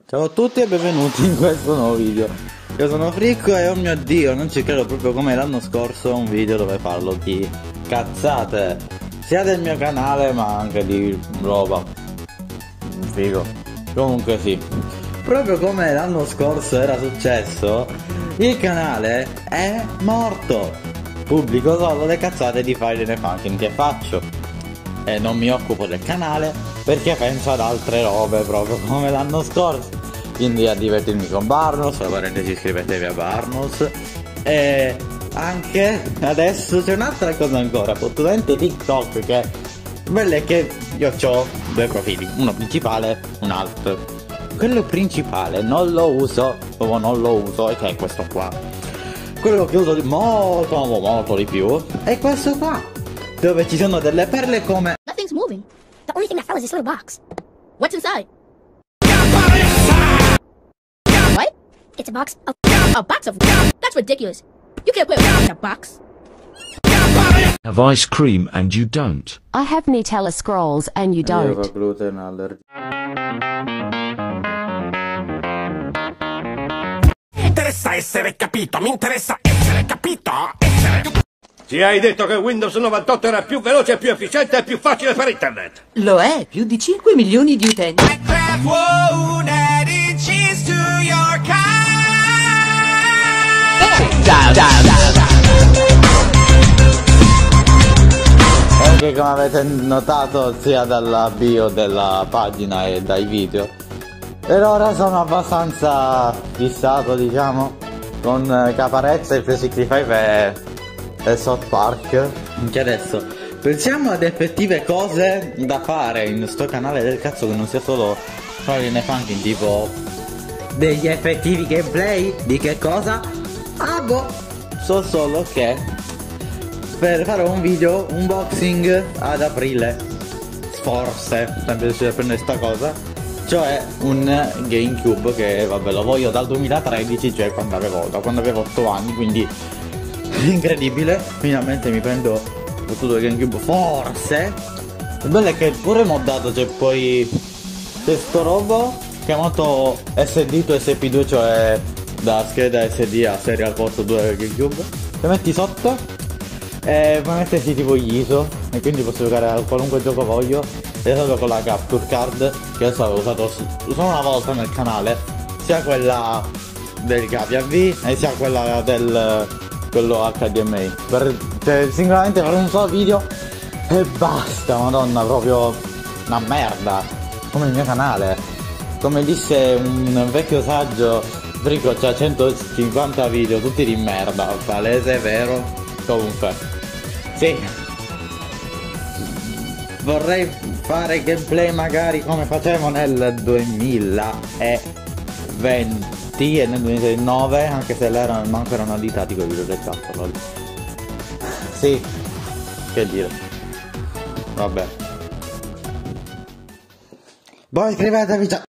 Ciao a tutti e benvenuti in questo nuovo video. Io sono Fricco e oh mio dio, non ci credo, proprio come l'anno scorso un video dove parlo di cazzate, sia del mio canale ma anche di roba. Figo. Comunque sì, proprio come l'anno scorso era successo, il canale è morto. Pubblico solo le cazzate di Friday and Funkin' che faccio e non mi occupo del canale perché penso ad altre robe, proprio come l'anno scorso. Quindi a divertirmi con Barnos, tra parentesi iscrivetevi a Barnos. E anche adesso c'è un'altra cosa ancora, fottutamente TikTok, che bello è che io ho due profili, uno principale, un altro. Quello principale non lo uso, proprio non lo uso, e che è questo qua. Quello che uso molto di più è questo qua, dove ci sono delle perle come Nothing's moving. The only thing that fell is this little box. What's inside? What? It's a box of... A box of... That's ridiculous. You can't put in a box. Have ice cream and you don't. I have Nutella scrolls and you Io ho don't. gluten allergico. Mi interessa essere capito, mi interessa essere capito, Ci hai detto che Windows 98 era più veloce, più efficiente e più facile per internet. Lo è, più di 5 milioni di utenti. Anche come avete notato sia dalla bio della pagina e dai video, per ora sono abbastanza fissato, diciamo, con Caparezza, il 365 e South Park. Anche adesso pensiamo ad effettive cose da fare in sto canale del cazzo, che non sia solo Friday and Funkin', tipo degli effettivi gameplay. Di che cosa? Ah boh, so solo che per fare un video unboxing ad aprile, forse, sempre se prendere sta cosa, cioè un GameCube, che vabbè lo voglio dal 2013, cioè quando avevo 8 anni, quindi incredibile, finalmente mi prendo tutto il GameCube, forse. Il bello è che pure moddato, cioè poi c'è sto robo chiamato SD2SP2, cioè da scheda SD a serial port 2 GameCube, lo metti sotto e puoi mettersi tipo gli ISO, e quindi posso giocare a qualunque gioco voglio. E solo con la capture card, che adesso avevo usato solo una volta nel canale, sia quella del cavia V e sia quella del quello HDMI, cioè sicuramente fare un solo video e basta. Madonna, proprio una merda, come il mio canale. Come disse un vecchio saggio, Frico c'ha 150 video tutti di merda, palese, vero? Comunque sì, vorrei fare gameplay magari come facevo nel 2020 e nel 2009, anche se là manco erano additati quei video del cazzo, lol. Sì, che dire, vabbè. Voi iscrivetevi già.